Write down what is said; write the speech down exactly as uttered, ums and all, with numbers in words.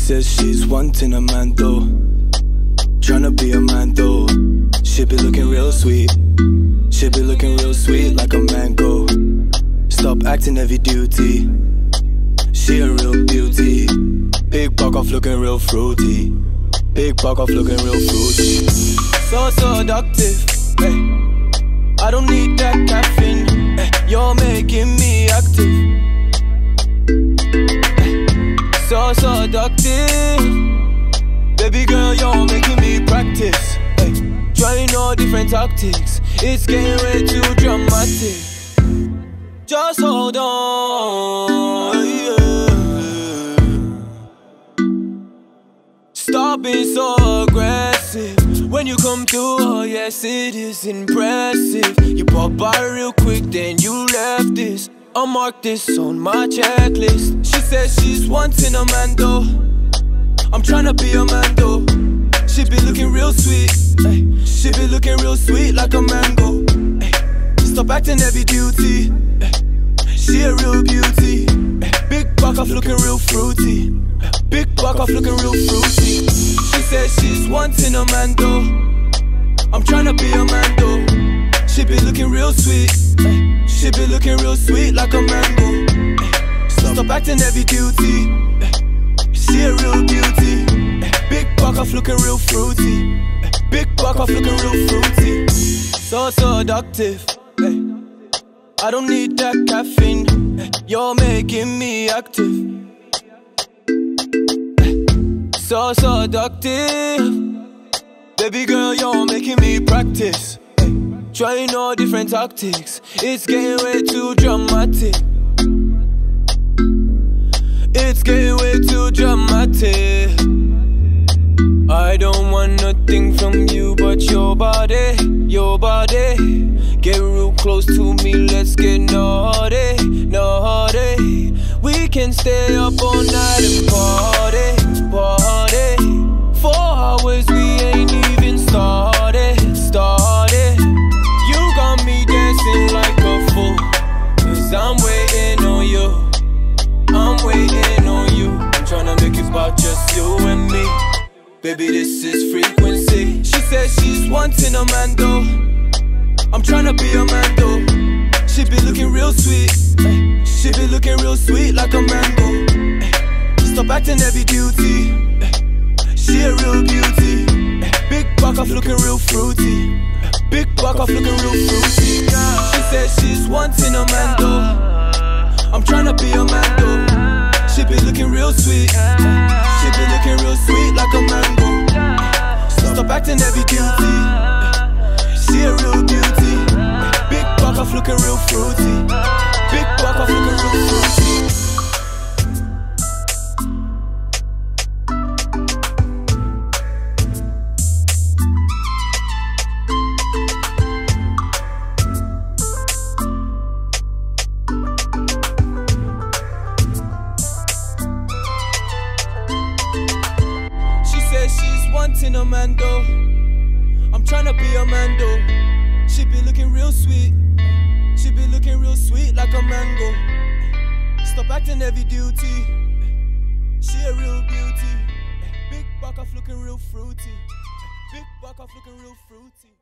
says she's wanting a man though, tryna be a man though. She be looking real sweet, she be looking real sweet like a mango. Stop acting heavy duty, she a real beauty. Big buck off looking real fruity, big buck off looking real fruity. So seductive, hey. I don't need that caffeine, hey. You're making me active, hey. So seductive, baby girl, you're making me practice, hey. Trying all different tactics, it's getting way too dramatic. Just hold on, yeah. Stop being so aggressive when you come through, oh yes it is impressive. You pop by real quick, then you left this. I'll mark this on my checklist. She says she's wanting a man though, I'm tryna be a man though. She be looking real sweet, ay. She be looking real sweet like a mango, ay. Stop acting heavy duty, ay. She a real beauty, ay. Big buck off looking real fruity, ay. Big buck off looking real fruity. She says she's wanting a man though, I'm tryna be a man though. She be looking real sweet, ay. She be looking real sweet like a mango, ay. Stop acting heavy duty, ay. She a real beauty, ay. Big buck off looking real fruity, ay. Big buck off looking real fruity. So seductive, ay. I don't need that caffeine, ay. You're making me active, ay. So seductive, baby girl, you're making me practice, ay. Trying all different tactics, it's getting way too dramatic. It's getting way too dramatic. I don't want nothing from you but your body, your body. Get real close to me, let's get naughty, naughty. We can stay up all night and party, party. Four hours we ain't even started, started. You got me dancing like a fool, cause I'm waiting on you, I'm waiting on you. I'm tryna make it about just you and me. Baby, this is frequency. She says she's wanting a man though, I'm tryna be a man though. She be looking real sweet, ay. She be looking real sweet like a mango, ay. Stop acting heavy duty, ay. She a real beauty, ay. Big buck off looking real fruity, ay. Big buck off looking real fruity. She says she's wanting a man though, I'm tryna be a man though. She be looking real sweet, ay. She be looking real sweet like a mango, ay. Stop acting heavy duty, ay. She a real beauty, ay. Big buck off looking real fruity, big buck off looking real fruity. She's wanting a man though, I'm tryna be a man though. She be looking real sweet, she be looking real sweet like a mango. Stop acting heavy duty, she a real beauty. Big buck off looking real fruity, big buck off looking real fruity.